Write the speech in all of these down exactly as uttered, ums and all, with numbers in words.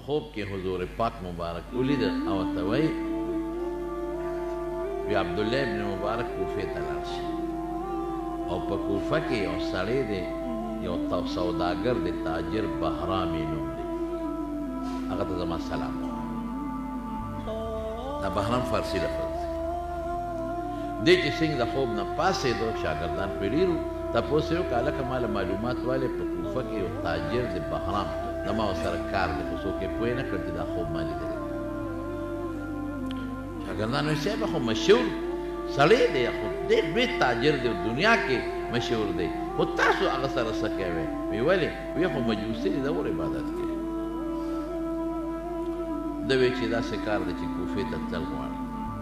خوب کې حضور پاک مبارک ولید او ته وایي وی عبدالله ابن مبارک کوفې ته لاړ شي او په کوفه کې یو سړی دی یو سوداګر دی تاجر بهرام یې نوم دی هغه ته زما سلام دا بهرام فارسي لفظ دی دی چې څنګه د خوب نه پاڅېدو شاګردان پرې ډېر وو تپوس یې وکړه هلکه ماله معلومات والې په کوفه کې یو تاجر دی بهرام زما ورسره کار دی خو څوک یې پوه نه کړ چې دا خوب ما لیدلی شاګردان وایي صاحب خو مشهور سړی دی خو ډېر لوی تاجر دی دنیا کې مشهور دی خو تاسو هغه سره څه کوئ وی ولې وی خو مجوسي دی د اور عبادت کوي ده وی چې داسې کار دی چې کوفې ته تل غواړي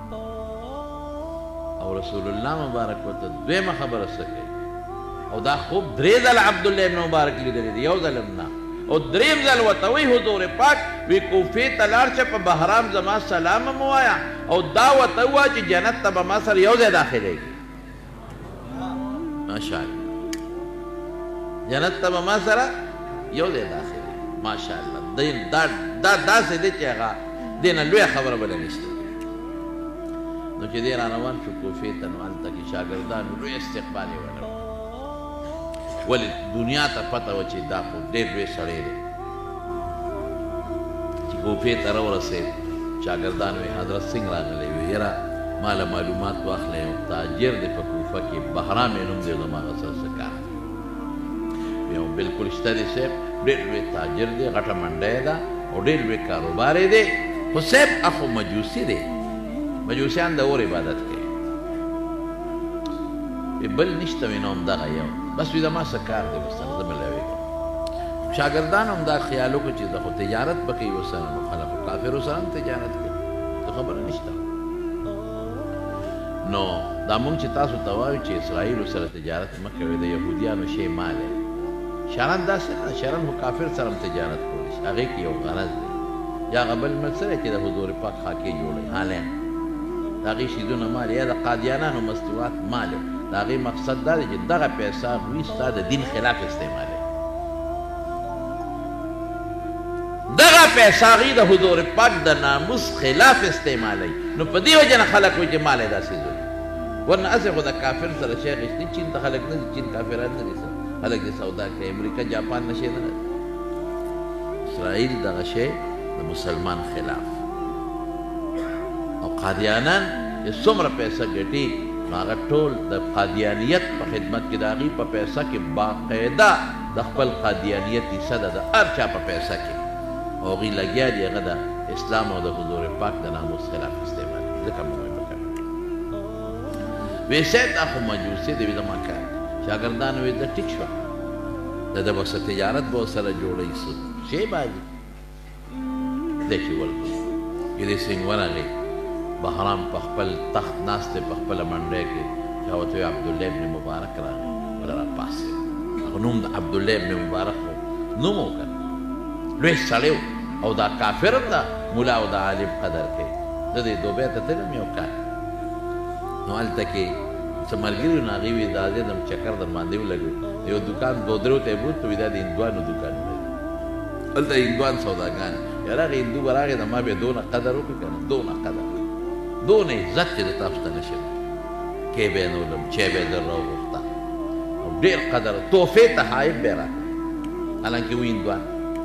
او رسول الله مبارک ورته دویمه خبره څه کوي او دا خوب درې ځله عبدالله ابن مبارک لیدلی دی یو ځل هم نه او دریم ځل ورته وایي حضور پاک وی کوفې ته لاړ شه په بهرام زما سلام هم ووایه او دا ورته ووایه چې جنت ته به ما سره یو ځای داخلېږي ماشاءالله جنت ته به ما سره یو ځای داخلېږي ماشاءالله دا داسې دی چې هغه دې نه لویه خبره بله نشته نو چې دی را روان شو کوفې ته نو هلته کې شاګردانو لوی استقبال یې وکړ ولې دنیا ته پته وه چې دا خو ډېر لوی سړی دی چې کوفې ته راورسېد شاګردان وی حضرت څنګه راغلی وی یاره ما له معلومات واخلئ یو تاجر دی په کوفه کې بهرام یې نوم دی زما هغه سره څه کار وی او بلکل شته دی صاحب ډېر لوی تاجر دی غټه منډی ده او ډېر لوی کاروبار یې دی خو صاحب اخو مجوسي دی مجوسیان د اور عبادت کوي بل نشته وی نو همدغه یو بس وی زما څه کار دی ورسره زه به لوی کوم شاګردان هم دا خیال وکړو چې زه خو تجارت به کوي ورسره نو خلک خو کافرو سره هم تجارت کوي څه خبره نشته نو دا مونږ چې تاسو ته وایو چې اسرائیلو سره تجارت مه کوئ د یهودیانو شی مال دی شرن داسې نه شرن خو کافر سره هم تجارت کولی شي هغې کې یو غرض دی یا هغه بل ملک سره چې د حضور پاک خاکې جوړوي حالیا د هغې شیدونه مال یا د قادیانانو مستوات مال د هغې مقصد دا دی چې دغه پیسه هغوی ستا د دین خلاف استعمالوي دغه پیسه هغوی د حضور پاک د ناموس خلاف استعمالوي نو په دې وجه نه خلک وایي چې مال یې داسې زوی ورنه هسې خو د کافر سره شی اخیستي چین ته خلک نه ځي چین کافران نه دي خلک دې سودا کوي امریکا جاپان نه شی نه لري اسرائیل دغه شی د مسلمان خلاف او قادیانان چې څومره پیسه ګټي نو هغه ټول د قادیانیت په خدمت کې د هغې په پیسه کې باقاعده د خپل قادیانیت حصه ده د هر چا په پیسه کې او هغوی لګیا دي هغه د اسلام او د حضور پاک د ناموس خلاف استعمال ځکه مو وایي وکړه وی صاحب دا خو مجوسي دی وي زما کار شاګردان وی ده ټیک شوه د ده به څه تجارت به ورسره جوړوي څه شی باندې دی چې ولکړو چې دې څنګه ورغی بهرام په خپل تخت ناست دی په خپله منډی کې چا ورته وی عبدالله ابن مبارک راغی بله راپاڅېد هغه نوم د عبدالله ابن مبارک و نوم و که لوی سړی و او دا کافر هم د ملا او د عالم قدر کوي زه دې دوبۍ ته تلم یو کال نو هلته کې څه ملګري وو نو هغې وي دا دې دم چکر در باندې ولګوي یو دوکان دو درو ته یې بوتلو وي دا د هندوانو دوکان دی هلته هندوان سوداګان یاره هغه هندو به راغی د ما بیا دونه قدر وکړو که نه دونه قدر دونه عزت چې د تاسو ته نشم کې به یې نه ولم چای به یې در راوغوښته او ډېر قدر تحفې ته حایب به یې راکړه حالانکې و هندوان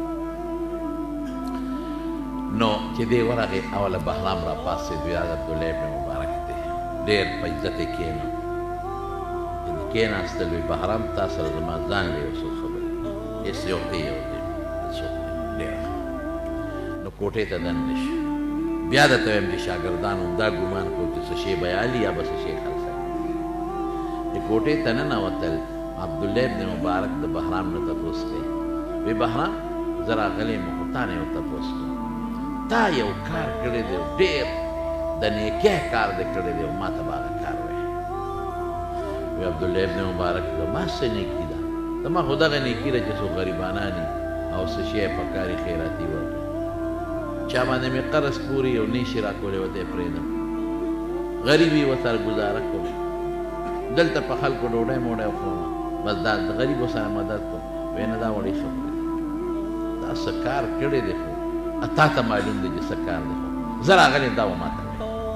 نو چې دی ورغې اوله بهرام راپاڅېد وی دا د عبدالله ابن مبارک دی ډېر په عزت یې کښېنو چې کښېناستل وی بهرام تا سره زما ځان له یو څه خبرې هېڅ یو دی یو دی څوک دی ډېره نو کوټې ته دننه شو بیا درته وایم چې شاګردانو دا ګمان کړو چې څه شی بیالي یا به څه شی خلصوي چې کوټې ته ننوتل عبدالله ابن مبارک د بهرام نه تپوس کوي وی بهرام زه راغلی یم خو تا نه یو تپوس کوم تا یو کار کړی دی ډېر د نیکۍ کار دی کړی دی او ما ته به هغه کار وایي وی عبدالله ابن مبارک زما څه نیکي ده زما خو دغه نیکي ده چې څو غریبانان او څه شی یې پکاري خیراتي ورکړي چا باندې مې قرض پورې یو نیشي راکولې وته یې پرېږدم غریب یې ورسره ګزاره کوم دلته په خلکو ډوډۍ موډۍ خورم بس دا د غریبو سره مدد کوم وی نه دا وړې خبرې دا څه کار کړی دی خو تا ته معلوم دی چې څه کار دی زه راغلی دا و ما ته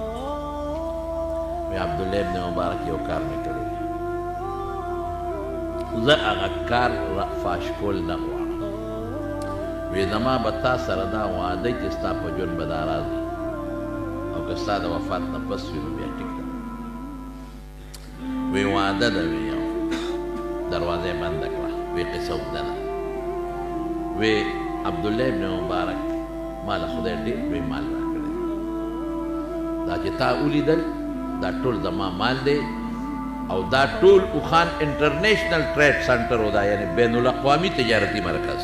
وایي عبدالله ابن مبارک یو کار مې کړی زه هغه کار فاش کول نه غواړم وی زما به تا سره دا وعده چې ستا په ژوند به دا راځي او که ستا د وفات نه پس وي نو بیا ټیک ده وی وعده ده وی یو دروازه یې بنده کړه وی قصه اوږده ده وی عبدالله ابن مبارک ما له خدای ډېر لوی مال راکړی دا چې تا ولیدل دا ټول زما مال دی او دا ټول اوخان انټرنیشنل ټریډ سنټر و دا یعنی بین الاقوامی تجارتي مرکز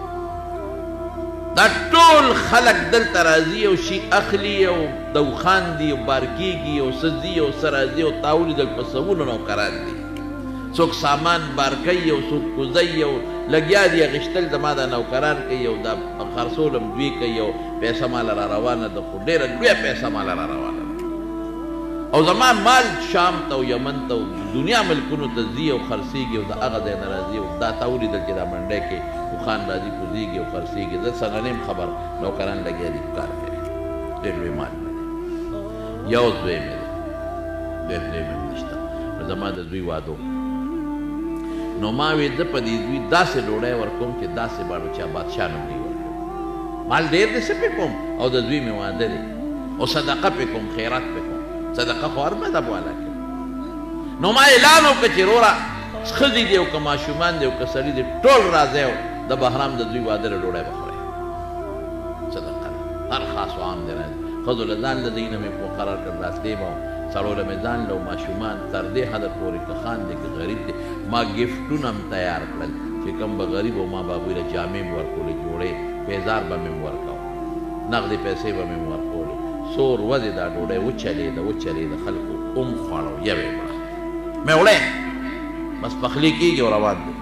دا ټول خلق دلته راځي او شي اخلي او د اوخان دي او بار کېږي او څه ځي او څه راځي او تا ولیدل په سوونو نوکران دي څوک سامان بار کوي او څوک کوزوي او لګیا دي اخیستل زما دا نوکران کوي او دا خرڅول هم دوی کوي او پیسه ماله را روانه ده خو ډېره لویه پیسه ماله را روانه ده او زما مال شام ته او یمن ته او دنیا ملکونو ته ځي او خرڅېږي او د هغه ځای نه راځي او دا تا ولیدل چې دا منډی کې اوښان راځي کوزېږي او خرڅېږي زه څنګه نه یم خبر نوکران لګیا دي کار کوي ډېر لوی مال مې دی یو زوی مې دی ډېر زوی مې نشته نو زما د زوی واده نو ما وی زه په دې زوی داسې ډوډۍ ورکوم چې داسې باندې چا بادشاه نوم نه ورکوم مال ډېر دی څه پې کوم او د زوی مې واده دی او صدقه پې کوم خیرات پې کوم صدقه خو هر مذهب والا کوي نو ما اعلان وکړه چې وروره ښځې دي او که ماشومان دي او که سړي دي ټول راځئ او د بهرام د دوی واده له ډوډۍ به خورئ صدقه ده هر خاص و عام دی راځي ښځو له ځان له ځایونه مې مقرر کړ راتلې به سړو له مې ځان له ماشومان تر دې حده پورې که خان دی که غریب دی ما ګفټونه هم تیار کړل چې کوم به غریب و ما به هغوی له جامې مې ورکولې جوړې پیزار به مې ورکاو نغدې پیسې به مې ورکولې څو ورځې دا ډوډۍ وچلېده وچلېده خلکو ام خوړه یوې وړه مې وړی بس پخلی کېږي او روان دی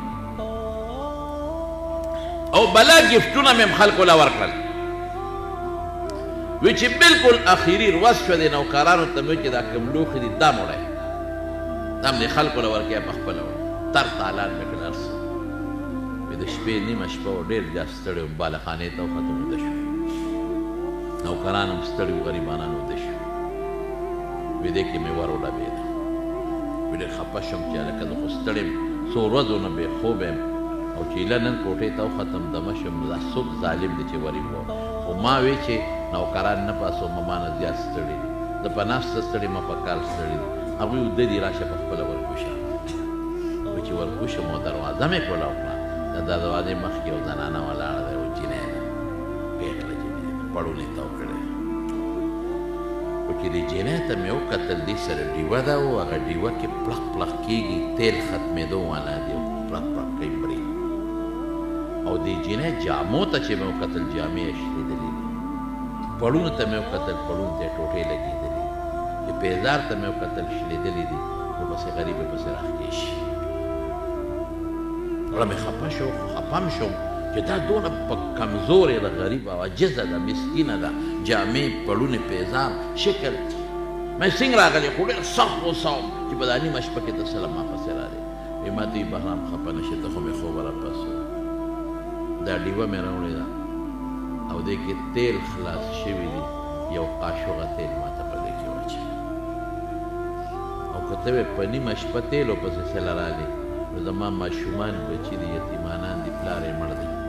او بلا ګفټونه مې هم خلکو له ورکړل وی چې بلکل اخري ورځ شوه د نوکرانو ته مې چې دا کوم لوښي دي دا موړی دا هم دې خلکو له ورکوي په خپله وړه تر تالان مې کړل هر څه وی د شپې نیمه شپه و ډېر زیات ستړی وم بالخانې ته وختم ویده شو نوکران هم ستړي وو غریبانان ویده شو ویدې کې مې ور وډبېده وی ډېر خفه شوم چې هلکه زه خو ستړی یم څو ورځو نه بې خوبه یم او چې ایله نن کوټې ته وختم دمه شوم دا څوک ظالم دی چې وریم و خو ما وی چې نوکران نه پاسو ما مانه زیات ستړي دي زه په ناسته ستړي ما په کار ستړي دي هغوی وده دي راشه په خپله ورکوشه وی چې ورکوشم او دروازه مې کولاو کړه د دروازې مخکې یو زنانه ولاړه ده او جینۍ ده پېغله جینۍ ده پړونې تاو کړی خو چې دې جینۍ ته مې وکتل دې سره ډیوه ده او هغه ډیوه کې پړق پړق کېږي تیل ختمېدو والا دی او پړق پړق کوي مړي او دې جینۍ جامو ته چې مې وکتل جامې یې شلېدلې دي پړونو ته مې وکتل پړونو ته یې ټوټې لګېدلې چې پیزار ته مې وکتل شلېدلې دي نو پسې غریب یې پسې راخکې شي زړه مې خفه شو خفه م شوم چې دا دونه په کمزورې ده غریب او عجزه ده مسکینه ده جامې پړونې پیزار شکل مې څنګه راغلی خو ډېر سخت غوسه وم چې په دا نیمه شپه کې ته سله ما پسې راغلی وایي ما ته بهرام خفه نه شي ته خو مې خوبه راپس دا ډیوه مې راوړې ده او دې کې تیل خلاص شوي دي یو قاشوغه تیل ما ته په دې کې واچوي او که ته وې په نیمه شپه تیلو پسې سله راغلې نو زما ماشومان بچي دي یتیمانان دي پلار یې مړ دی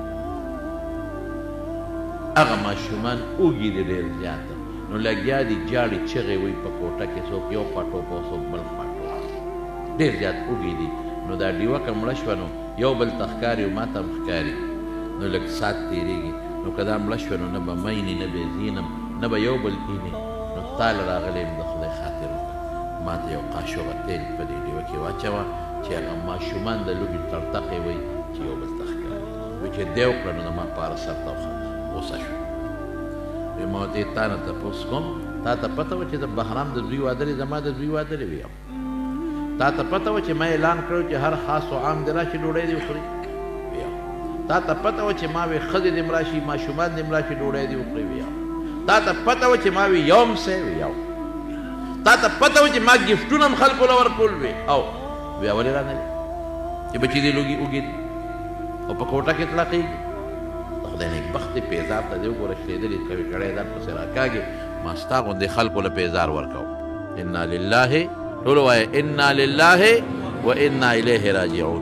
هغه ماشومان اوږي دي ډېر زیاته نو لګیا دي جاړي چغې وایي په کوټه کې څوک یو خوا ټوپ او څوک بل خوا ټوپ ډېر زیات اوږي دي نو دا ډیوه که مړه شوه نو یو بل ته ښکاري او ما ته هم ښکاري نو لږ ساعت تېرېږي نو که دا مړه شوه نو نه به مینې نه به زینم نه به یو بل کینې نو تا له راغلی یم د خدای خاطر وکړه ما ته یو قاشوغه تیل په دې ډیوه کې واچوه چې هغه ماشومان د لوبې تړتقې وایي چې یو بل ته ښکاري وایي چې دی وکړه نو زما پاره سر ته غوسه شو وایي ما ورته تا نه تپوس کوم تا ته پته وه چې د بهرام د دوی واده دی زما د دوی واده دی ویم تا ته پته وه چې ما اعلان کړی چې هر خاص و عام دې راشي ډوډۍ دې وخوري ویم تا ته پته وه چې ما وی ښځې دې م راشي ماشومان دې م راشي ډوډۍ دې وخوري ویم تا ته پته وه چې ما وی یوم سې ویم تا ته پته وه چې ما ګفټونه هم خلکو له ورکول وي او بیا ولې رانغلې چې بچي دې لوګي اوږي دي او په کوټه کې تړقېږي د خدای نیک بخت دی پیزار ته دی وګوره شلېدلې کوي کړی ځان پسې راکاږي ما ستا غوندې خلکو له پیزار ورکوو انا لله ټولو وایه انا لله و انا الیه راجعون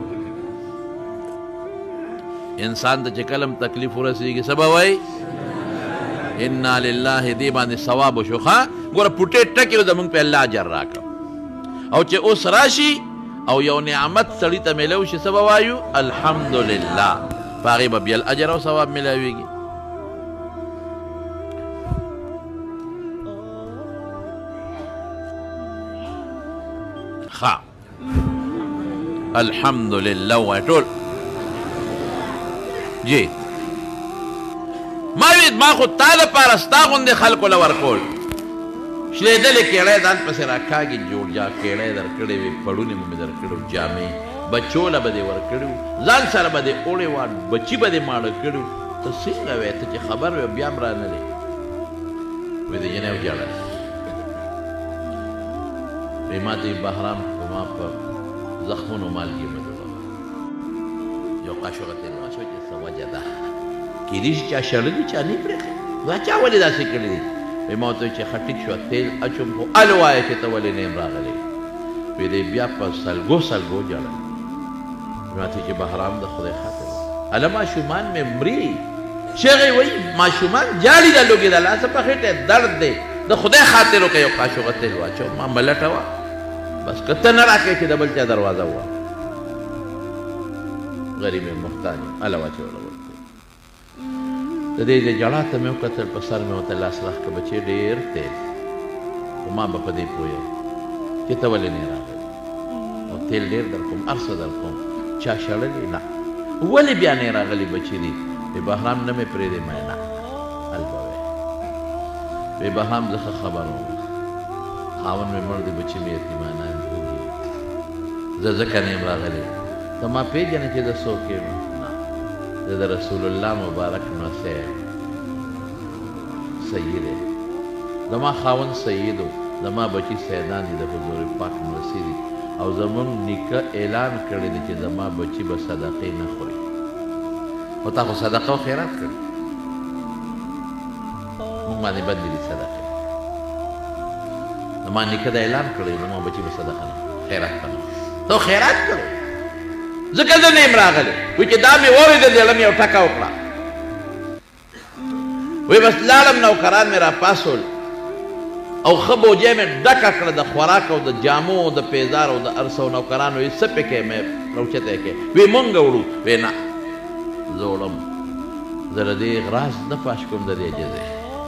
انسان ته چې کلم تکلیف ورسېږي څه به وایي انا لله دې باندې ثواب وشو ښه ګوره پوټې ټکې زمونږ په الله اجر راکړه او چې اوس راشي او یو نعمت سړي ته میلو شي څه به وایو الحمدلله په هغې به بیا الاجر او ثواب میلاویږي ښه الحمدلله وایه ټول جی ما وید ما خو تا دپاره ستا غوندې خلکو له ورکول شلېدلې کیړی ځان پسې راکاږي جوړ جا کیړی در کړی وي پړونې مې در کړو جامې بچو له به دې ورکړي ځان سره به دې اوړې وه بچي به دې ماړه کړي ته څنګه وې ته چې خبر وې بیا هم رانه دی وې د جنۍ وجاړه وې ما ته بهرام په ما په زخمونو مالګې مه جوړوه یو قاشوغه تېل واچوه چې څه وجه ده کېدای شي چا شړلي چا نه پرېښی دا چا ولې داسې کړي دي وی ما ورته چې ښه ټیک شوه تیل اچوم خو ال وایه چې ته ولې نه یم راغلی وی دی بیا په سلګو سلګو ژړل ما ته چې بهرام د خدای خاطر هله ماشومان مې مري چغې وایي ماشومان جاړي د لوګې د لاسه په خېټه درد دی د خدای خاطر وکړه یو قاشوغه تیل واچوه ما ملټه وه بس که ته نه راکړې چې د بل چا دروازه ووه غریب محتاج یم هله واچوله د دې د جړا ته مې وکتل په سر مې ورته لاس راښ که بچې ډېر تیل خو ما به په دې پوهېږم چې ته ولې نه راغلی او تیل ډېر در کوم هر څه در کوم چا شړلې نه ولې بیا نه راغلی بچې دي وی بهرام نه مې پرېږدې ما نه هل به وی وی بهرام زه ښه خبر وم خاوند مې مړ دی بچې مې یتیمانان وږي زه ځکه نه یم راغلی ته ما پېژنې چې زه څوک یم زه د رسول الله مبارک نوسی یم سید دی زما خاوند سید و زما بچي سیدان دي د حضور پاک نوسی دي او زمونږ نیکه اعلان کړی دی چې زما بچي به صدقې نه خوري خو تا خو صدقه او خیرات کړي مونږ باندې بد دي صدقې زما نیکه دا اعلان کړی زما بچي به صدقه نه خیرات به نه تو خیرات کړی ځکه زه نه یم راغلی وایي چې دا مې واورېدل یو ټکه وکړه وایي بس لاړم نوکران مې راپاڅول او ښه بوجۍ مې ډکه کړه د خوراک او د جامو او د پیزار او د هر څه نوکران وایي څه پکې مې راوچتی کړې وایي مونږ وړو وایي نه زه وړم زه د دې راز نه فاش کوم د دې جزې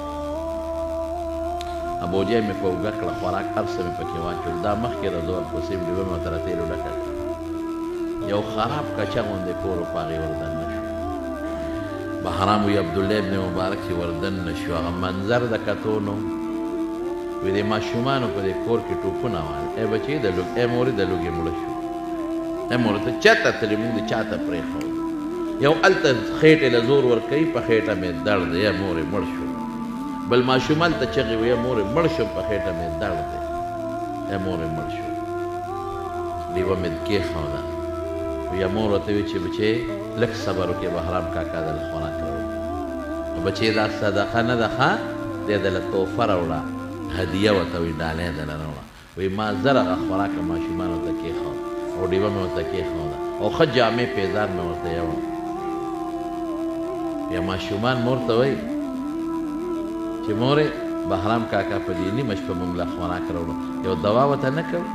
بوجۍ مې په اوږه کړه خوراک هر څه مې پکې واچول دا مخکې د زور پسې مې ډېوه مې ورته راتېلو ډکه کړه یو خراب کچه غوندې کور و په هغې وردن نه شو بهرام وی عبدالله ابن مبارک چې وردن نه شو هغه منظر د کتو نو وی د ماشومانو په دې کور کې ټوپونه وال ای بچې د لوږ ای مورې د لوږې مړه شو ای مورې ته چاته تلې مونږ د چاته پرېښود یو هلته خېټې له زور ورکوي په خېټه مې درد دی ای مورې مړ شو بل ماشومان ته چغې وی ای مورې مړ شو په خېټه مې درد دی ای مورې مړ شو ډېوه مې کېښوده یا مور ورته وی چې بچې لږ صبر وکړې بهرام کاکا دله خوراک راوړي نو بچې دا صدقه نه ده ښه دی دله تحفه راوړه هدیه ورته وایي ډالۍ دله راوړه وایي ما زر هغه خوراکه ماشومان ورته کېښود او ډېوه مې ورته کېښوده او ښه جامې پیزار مې ورته یوړه بیا ماشومان مور ته وایي چې مورې بهرام کاکا په دې نیمه شپه مونږ له خوراک راوړو یو دوا ورته نه کوو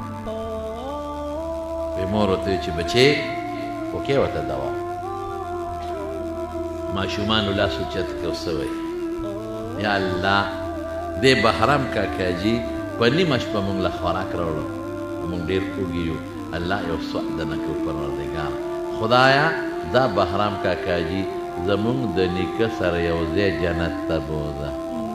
وایي مور ورته وایي چې بچې وکې ورته دوا ماشومانو لاس اوچت کړ څه وایي یا الله دې بهرام کاکا جي په نیمه شپه مونږ له خوراک راوړو مونږ ډېر وږي یو الله یو سوال نه کوي پروردګار خدایا دا بهرام کاکا جي زمونږ د نیکه سره یو ځای جنت ته بوځه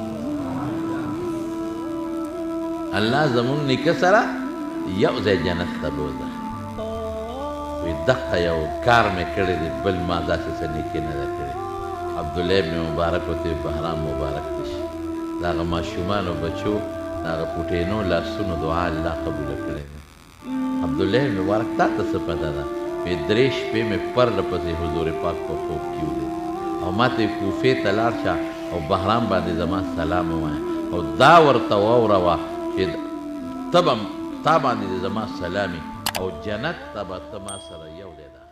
الله زمونږ نیکه سره یو ځای جنت ته بوځه وی دقه یو کار مې کړی دی بل ما داسې څه نیکي نه ده کړې عبدالله ابن مبارک ورته بهرام مبارک دې شي د هغه ماشومانو بچو د هغه پوټینو لاسونو دعا الله قبوله کړې ده عبدالله ابن مبارک تا ته څه پته ده وی درې شپې مې پرله پسې حضور پاک په خوب کې ولید او ما ته کوفې ته لاړ شه او بهرام باندې زما سلام ووایه او دا ورته واوروه چې ته به تا باندې زما سلامي او جنت ته به ته ما سره یو دی ده